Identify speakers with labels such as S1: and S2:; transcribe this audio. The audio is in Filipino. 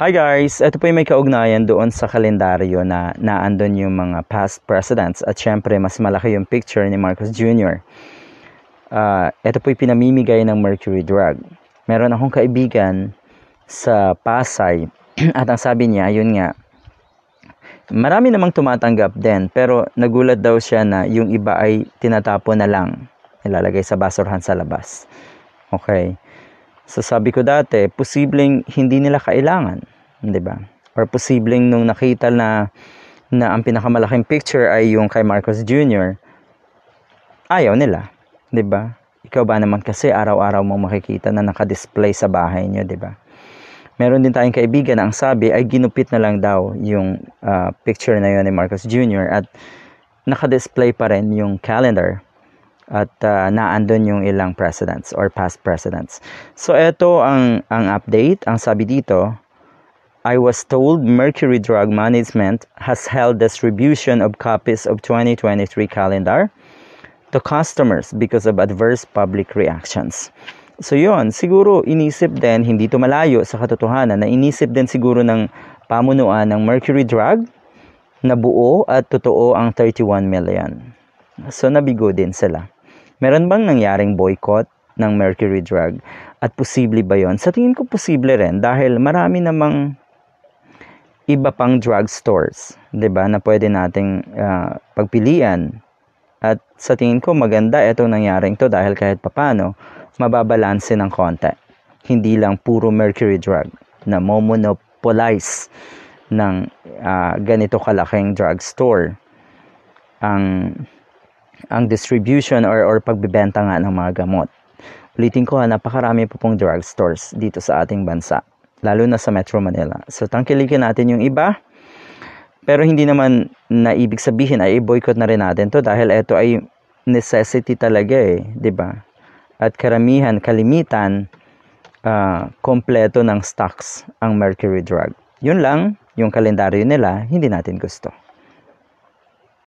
S1: Hi guys! Ito po yung may kaugnayan doon sa kalendaryo na naandun yung mga past presidents at syempre mas malaki yung picture ni Marcos Jr. Ito po yung pinamimigay ng Mercury Drug. Meron akong kaibigan sa Pasay at ang sabi niya, yun nga, marami namang tumatanggap din pero nagulat daw siya na yung iba ay tinatapon na lang, nilalagay sa basurahan sa labas. Okay. So sabi ko dati, posibleng hindi nila kailangan, 'di ba? Or posibleng nung nakita na ang pinakamalaking picture ay yung kay Marcos Jr., ayaw nila, 'di ba? Ikaw ba naman kasi araw-araw mong makikita na naka-display sa bahay niyo, 'di ba? Meron din tayong kaibigan na ang sabi ay ginupit na lang daw yung picture na yun ni Marcos Jr. at naka-display pa rin yung calendar. At naandun yung ilang presidents or past presidents. So ito ang update. Ang sabi dito, I was told Mercury Drug Management has held distribution of copies of 2023 calendar to customers because of adverse public reactions. So yun, siguro inisip din, hindi to malayo sa katotohanan, na inisip din siguro ng pamunuan ng Mercury Drug na buo at totoo ang 31 million. So nabigo din sila. Meron bang nangyaring boycott ng Mercury Drug? At posible ba yon? Sa tingin ko posible rin dahil marami namang iba pang drug stores, 'di ba, na pwede nating pagpilian. At sa tingin ko maganda itong nangyaring to dahil kahit papano mababalanse ng konti. Hindi lang puro Mercury Drug na monopolize ng ganito kalaking drug store ang distribution or pagbebenta nga ng mga gamot. Ulitin ko, napakarami po pong drugstores dito sa ating bansa, lalo na sa Metro Manila. So tangkilikin natin yung iba, pero hindi naman na ibig sabihin ay i-boycott na rin natin to dahil ito ay necessity talaga di ba? At kalimitan, kompleto ng stocks ang Mercury Drug. Yun lang, yung kalendaryo nila, hindi natin gusto.